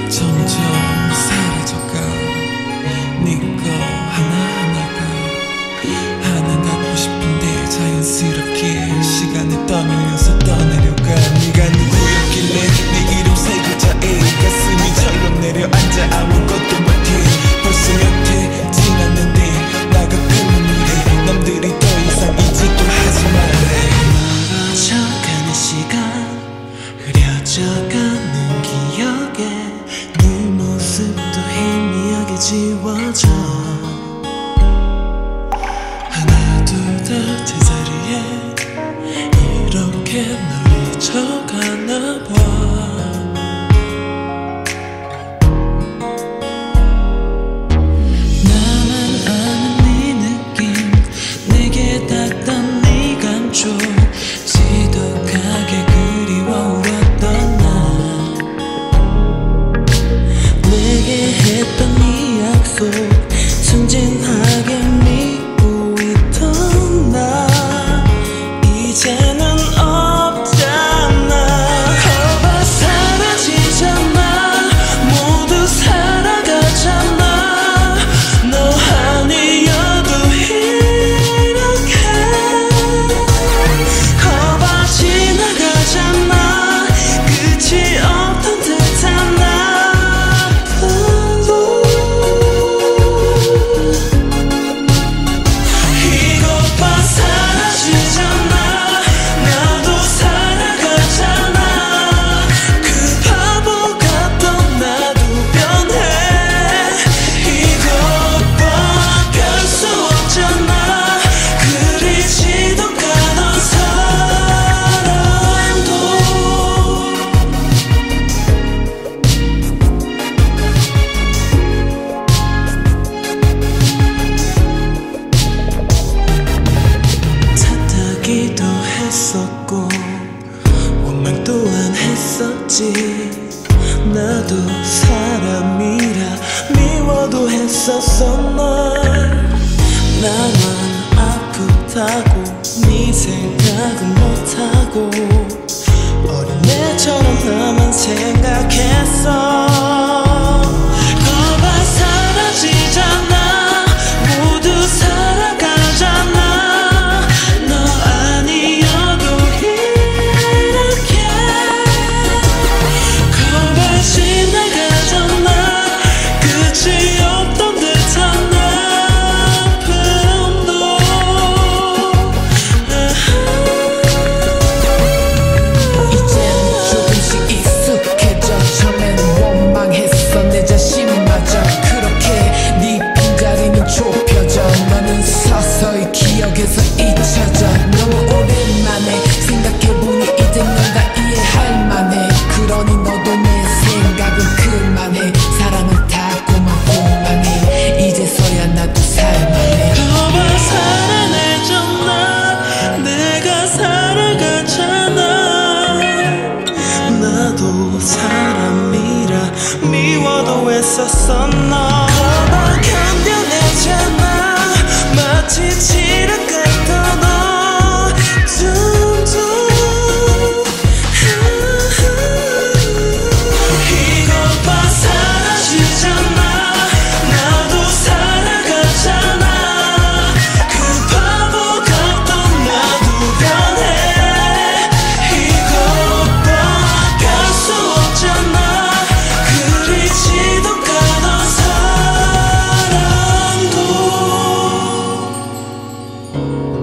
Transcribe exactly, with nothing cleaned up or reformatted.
점점 사라져가 네거 하나하나가 하나 갖고 싶은데 자연스럽게 시간에 떠밀려서 떠내려가. 네가 누구였길래 내 이름 세 글자에 가슴이 절로 내려앉아 아무것도 못해. 벌써 몇 해 지났는데 나가 그 눈물에 남들이 더 이상 잊지도 하지 말래. 멀어져가는 시간 흐려져가는 기억에 네 모습도 희미하게 지워져. 하나 둘 다 제자리에 이렇게 널 잊혀가나 봐. 나만 아는 네 느낌 내게 닿던 네 감촉 지독하게 그리워 울었던 나. 내게 했던 네 약속 순진하게 믿고 있던 나 이제는 없잖아. 거봐 사라지잖아. 모두 살아가잖아. 너 아니어도 이렇게 거봐 지나가잖아. 끝이 없던 듯한 아픔도 이것 봐 사라지잖아. 나도 살아가잖아. 그 바보 같던 나도 변해. 이것 봐 별 수 없잖아. 그리지도 않던 사람도. 탓하기도 했었고 원망 또한 했었지. 나도 사람이라 미워도 했었어 널. 나만 아프다고 네 생각은 못하고 어린애처럼 나만 생각했어. 거봐 사라지잖아. 모두 살아가잖아. 너 아니어도 이렇게 거봐 지나가잖아. 끝이 없던 듯한 아픔도. 이젠 조금씩 익숙해져. 처음에는 원망했어 내 자신마저. 그렇게 네 빈자리는 좁혀져. 너는 서서히 기억에서 잊혀져. 너무 오랜만에 생각해보니 이젠 넌가 이해할 만해. 그러니 너도 내 생각은 그만해. 사랑은 다 고맙고만해. 이제서야 나도 살만해. 거봐 살아내잖아. 내가 살아가잖아. 나도 사람이라 미워도 했었어 너. 거봐 견뎌내잖아. 마치 지름 같던 너 둥둥. 이것 봐 사라지잖아. 나도 살아가잖아. 그 바보 같던 나도 변해. 이것 봐 별 수 없잖아. 그리지도 않던 사람도.